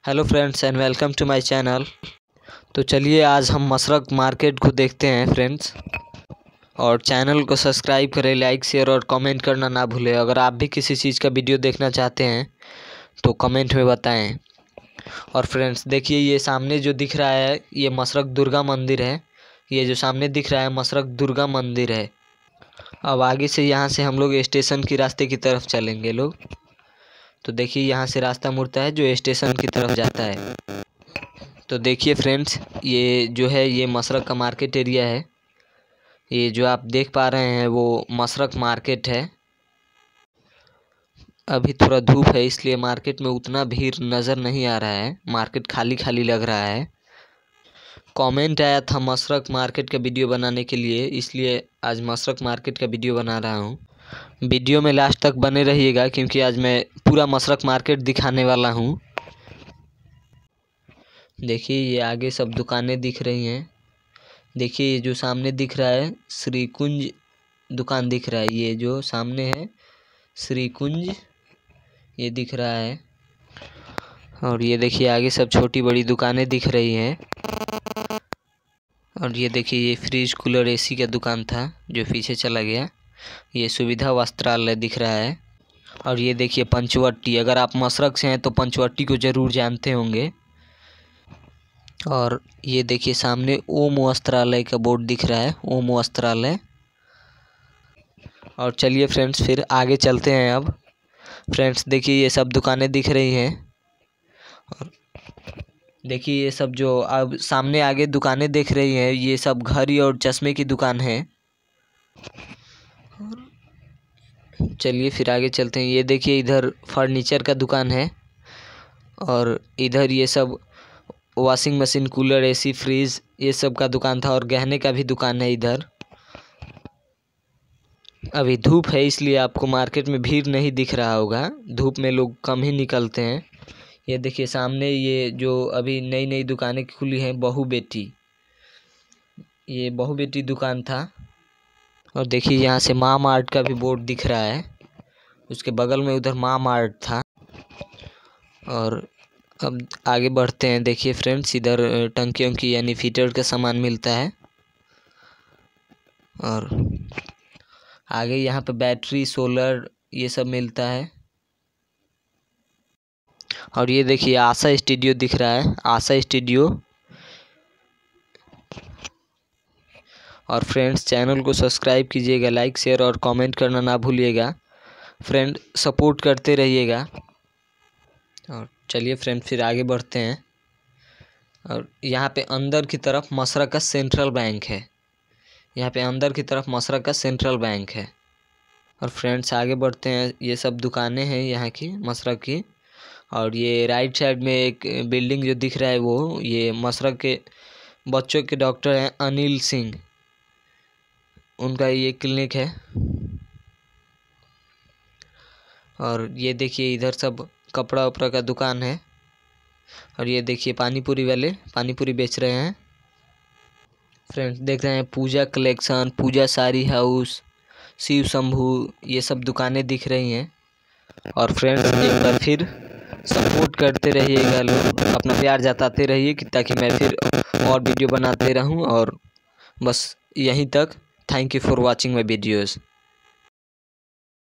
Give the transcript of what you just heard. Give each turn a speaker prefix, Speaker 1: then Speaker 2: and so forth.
Speaker 1: Hello friends and welcome to my channel. तो चलिए आज हम मसरक मार्केट को देखते हैं फ्रेंड्स, और चैनल को सब्सक्राइब करें, लाइक शेयर और कमेंट करना ना भूलें। अगर आप भी किसी चीज़ का वीडियो देखना चाहते हैं तो कमेंट में बताएं। और फ्रेंड्स देखिए, ये सामने जो दिख रहा है ये मसरक दुर्गा मंदिर है। ये जो सामने दिख रहा है मसरक दुर्गा मंदिर है। अब आगे से यहाँ से हम लोग स्टेशन की रास्ते की तरफ चलेंगे लोग। तो देखिए यहाँ से रास्ता मुड़ता है जो स्टेशन की तरफ जाता है। तो देखिए फ्रेंड्स, ये जो है ये मसरक का मार्केट एरिया है। ये जो आप देख पा रहे हैं वो मसरक मार्केट है। अभी थोड़ा धूप है इसलिए मार्केट में उतना भीड़ नज़र नहीं आ रहा है, मार्केट खाली खाली लग रहा है। कमेंट आया था मसरक मार्केट का वीडियो बनाने के लिए, इसलिए आज मसरक मार्केट का वीडियो बना रहा हूँ। वीडियो में लास्ट तक बने रहिएगा क्योंकि आज मैं पूरा मसरक मार्केट दिखाने वाला हूँ। देखिए ये आगे सब दुकानें दिख रही हैं। देखिए ये जो सामने दिख रहा है श्री कुंज दुकान दिख रहा है। ये जो सामने है श्री कुंज ये दिख रहा है। और ये देखिए आगे सब छोटी बड़ी दुकानें दिख रही हैं। और ये देखिए ये फ्रिज कूलर एसी का दुकान था जो पीछे चला गया। ये सुविधा वस्त्रालय दिख रहा है। और ये देखिए पंचवटी, अगर आप मसरक से हैं तो पंचवटी को ज़रूर जानते होंगे। और ये देखिए सामने ओम वस्त्रालय का बोर्ड दिख रहा है, ओम वस्त्रालय। और चलिए फ्रेंड्स फिर आगे चलते हैं। अब फ्रेंड्स देखिए ये सब दुकानें दिख रही हैं। और देखिए ये सब जो अब सामने आगे दुकानें दिख रही हैं ये सब घड़ी और चश्मे की दुकान है। चलिए फिर आगे चलते हैं। ये देखिए इधर फर्नीचर का दुकान है। और इधर ये सब washing machine cooler AC fridge ये सब का दुकान था। और गहने का भी दुकान है इधर। अभी धूप है इसलिए आपको मार्केट में भीड़ नहीं दिख रहा होगा, धूप में लोग कम ही निकलते हैं। ये देखिए सामने ये जो अभी नई नई दुकानें खुली हैं बहू बेटी, ये बहू बेटी दुकान था। और देखिए यहाँ से माँ मार्ट का भी बोर्ड दिख रहा है, उसके बगल में उधर माँ मार्ट था। और अब आगे बढ़ते हैं। देखिए फ्रेंड्स इधर टंकियों की यानी फीटर का सामान मिलता है। और आगे यहाँ पे बैटरी सोलर ये सब मिलता है। और ये देखिए आशा स्टूडियो दिख रहा है, आशा स्टूडियो। और फ्रेंड्स चैनल को सब्सक्राइब कीजिएगा, लाइक शेयर और कमेंट करना ना भूलिएगा। फ्रेंड सपोर्ट करते रहिएगा। और चलिए फ्रेंड फिर आगे बढ़ते हैं। और यहाँ पे अंदर की तरफ मसरक का सेंट्रल बैंक है, यहाँ पे अंदर की तरफ मसरक का सेंट्रल बैंक है। और फ्रेंड्स आगे बढ़ते हैं। ये सब दुकानें हैं यहाँ की मसरक की। और ये राइट साइड में एक बिल्डिंग जो दिख रहा है वो ये मसरक के बच्चों के डॉक्टर हैं अनिल सिंह, उनका ये क्लिनिक है। और ये देखिए इधर सब कपड़ा उपड़ा का दुकान है। और ये देखिए पानी पूरी वाले पानी पूरी बेच रहे हैं। फ्रेंड्स देख रहे हैं पूजा कलेक्शन, पूजा साड़ी हाउस, शिव शंभू ये सब दुकानें दिख रही हैं। और फ्रेंड्स एक बार फिर सपोर्ट करते रहिएगा, लोग अपना प्यार जताते रहिए कि ताकि मैं फिर और वीडियो बनाते रहूं। और बस यहीं तक। Thank you for watching my videos.